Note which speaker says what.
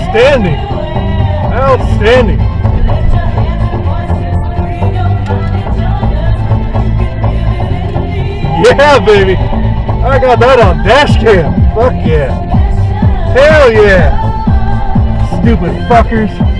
Speaker 1: Outstanding. Outstanding. Yeah, baby. I got that on dash cam. Fuck yeah. Hell yeah. Stupid fuckers.